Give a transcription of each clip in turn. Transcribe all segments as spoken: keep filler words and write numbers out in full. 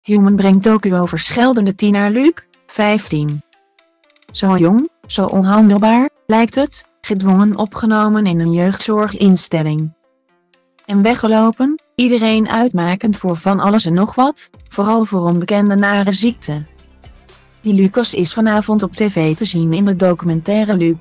Human brengt docu over scheldende tiener Luc, vijftien. Zo jong, zo onhandelbaar, lijkt het, gedwongen opgenomen in een jeugdzorginstelling. En weggelopen, iedereen uitmakend voor van alles en nog wat, vooral voor onbekende nare ziekte. Die Lucas is vanavond op tv te zien in de documentaire Luc.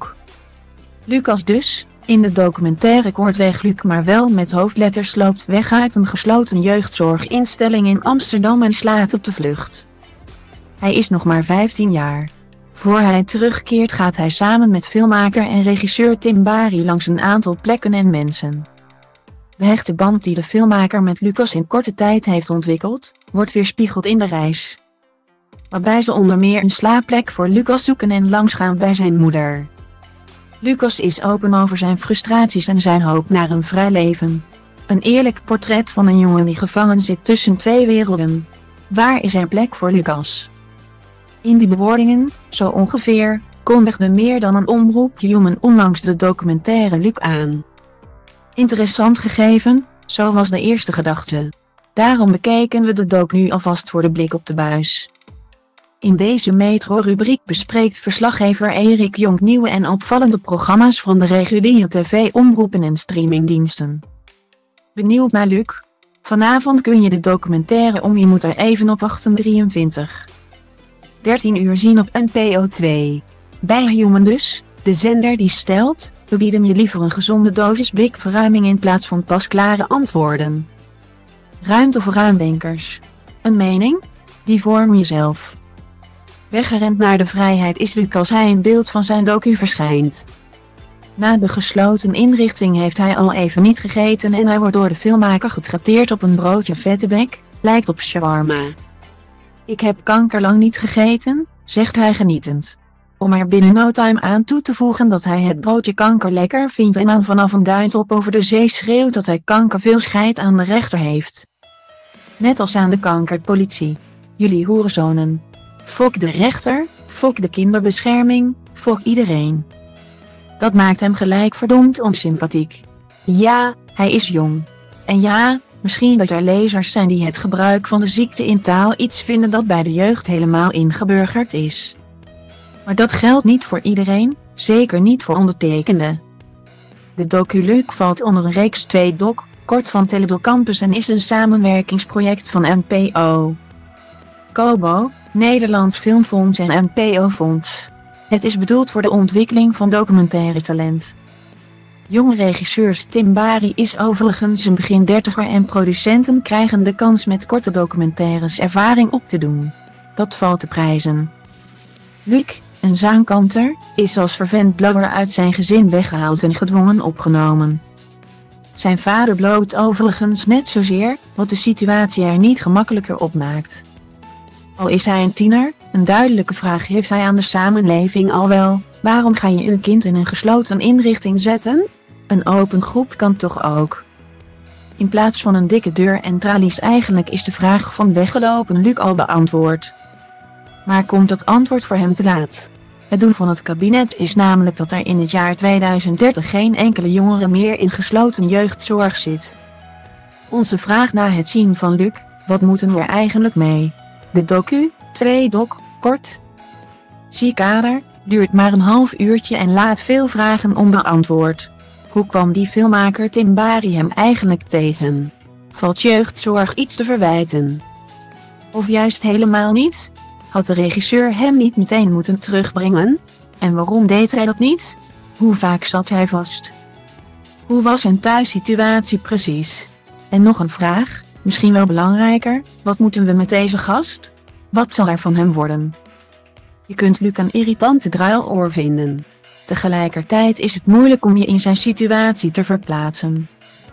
Lucas dus, in de documentaire kortweg Luc maar wel met hoofdletters, loopt weg uit een gesloten jeugdzorginstelling in Amsterdam en slaat op de vlucht. Hij is nog maar vijftien jaar. Voor hij terugkeert gaat hij samen met filmmaker en regisseur Tim Bari langs een aantal plekken en mensen. De hechte band die de filmmaker met Lucas in korte tijd heeft ontwikkeld, wordt weerspiegeld in de reis. Waarbij ze onder meer een slaapplek voor Lucas zoeken en langsgaan bij zijn moeder. Lucas is open over zijn frustraties en zijn hoop naar een vrij leven. Een eerlijk portret van een jongen die gevangen zit tussen twee werelden. Waar is er plek voor Lucas? In die bewoordingen, zo ongeveer, kondigde meer dan een omroep Human onlangs de documentaire Luc aan. Interessant gegeven, zo was de eerste gedachte. Daarom bekeken we de doc nu alvast voor de blik op de buis. In deze Metro-rubriek bespreekt verslaggever Erik Jonk nieuwe en opvallende programma's van de reguliere tv-omroepen en streamingdiensten. Benieuwd naar Luc? Vanavond kun je de documentaire om je moet er even op wachten drieëntwintig. dertien uur zien op N P O twee. Bij Human dus, de zender die stelt, we bieden je liever een gezonde dosis blikverruiming in plaats van pasklare antwoorden. Ruimte voor ruimdenkers. Een mening? Die vorm je zelf. Weggerend naar de vrijheid is Luc als hij in beeld van zijn docu verschijnt. Na de gesloten inrichting heeft hij al even niet gegeten en hij wordt door de filmmaker getrakteerd op een broodje vettebek, lijkt op shawarma. Ik heb kanker lang niet gegeten, zegt hij genietend. Om er binnen no time aan toe te voegen dat hij het broodje kanker lekker vindt en aan vanaf een duintop over de zee schreeuwt dat hij kanker veel scheid aan de rechter heeft. Net als aan de kankerpolitie. Jullie hoerenzonen. Fok de rechter, fok de kinderbescherming, fok iedereen. Dat maakt hem gelijk verdomd onsympathiek. Ja, hij is jong. En ja, misschien dat er lezers zijn die het gebruik van de ziekte in taal iets vinden dat bij de jeugd helemaal ingeburgerd is. Maar dat geldt niet voor iedereen, zeker niet voor ondertekende. De docu Luc valt onder een reeks twee doc, kort van Teledoc Campus en is een samenwerkingsproject van N P O. Kobo, Nederlands Filmfonds en N P O-fonds. Het is bedoeld voor de ontwikkeling van documentaire talent. Jonge regisseurs Tim Bari is overigens een begin dertiger en producenten krijgen de kans met korte documentaires ervaring op te doen. Dat valt te prijzen. Luc, een zaankanter, is als vervent blogger uit zijn gezin weggehaald en gedwongen opgenomen. Zijn vader bloot overigens net zozeer, wat de situatie er niet gemakkelijker op maakt. Al is hij een tiener, een duidelijke vraag heeft hij aan de samenleving al wel: waarom ga je een kind in een gesloten inrichting zetten? Een open groep kan toch ook? In plaats van een dikke deur en tralies, eigenlijk is de vraag van weggelopen Luc al beantwoord. Maar komt dat antwoord voor hem te laat? Het doel van het kabinet is namelijk dat er in het jaar tweeduizend dertig geen enkele jongere meer in gesloten jeugdzorg zit. Onze vraag na het zien van Luc: wat moeten we er eigenlijk mee? De docu, twee doc, kort. Zie kader, duurt maar een half uurtje en laat veel vragen onbeantwoord. Hoe kwam die filmmaker Tim Bari hem eigenlijk tegen? Valt jeugdzorg iets te verwijten? Of juist helemaal niet? Had de regisseur hem niet meteen moeten terugbrengen? En waarom deed hij dat niet? Hoe vaak zat hij vast? Hoe was zijn thuissituatie precies? En nog een vraag, misschien wel belangrijker: wat moeten we met deze gast? Wat zal er van hem worden? Je kunt Luc een irritante druiloor vinden. Tegelijkertijd is het moeilijk om je in zijn situatie te verplaatsen.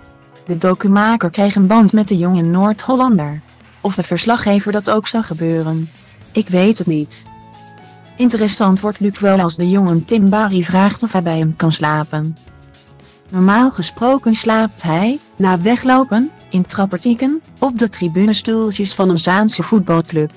De documaker kreeg een band met de jonge Noord-Hollander. Of de verslaggever dat ook zou gebeuren. Ik weet het niet. Interessant wordt Luc wel als de jongen Tim Bari vraagt of hij bij hem kan slapen. Normaal gesproken slaapt hij, na weglopen, in trappertieken, op de tribunestoeltjes van een Zaanse voetbalclub.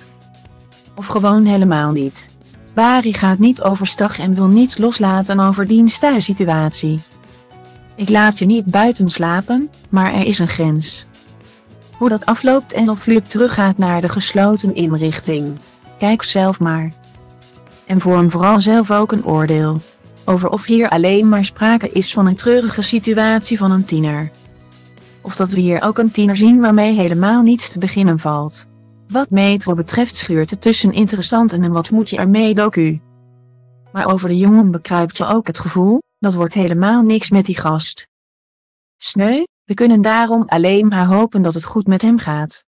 Of gewoon helemaal niet. Bari gaat niet overstag en wil niets loslaten over diens thuissituatie. Ik laat je niet buiten slapen, maar er is een grens. Hoe dat afloopt en of Luc teruggaat naar de gesloten inrichting. Kijk zelf maar. En vorm vooral zelf ook een oordeel over of hier alleen maar sprake is van een treurige situatie van een tiener. Of dat we hier ook een tiener zien waarmee helemaal niets te beginnen valt. Wat Metro betreft schuurt het tussen interessant en wat moet je ermee docu. Maar over de jongen bekruipt je ook het gevoel, dat wordt helemaal niks met die gast. Sneu, we kunnen daarom alleen maar hopen dat het goed met hem gaat.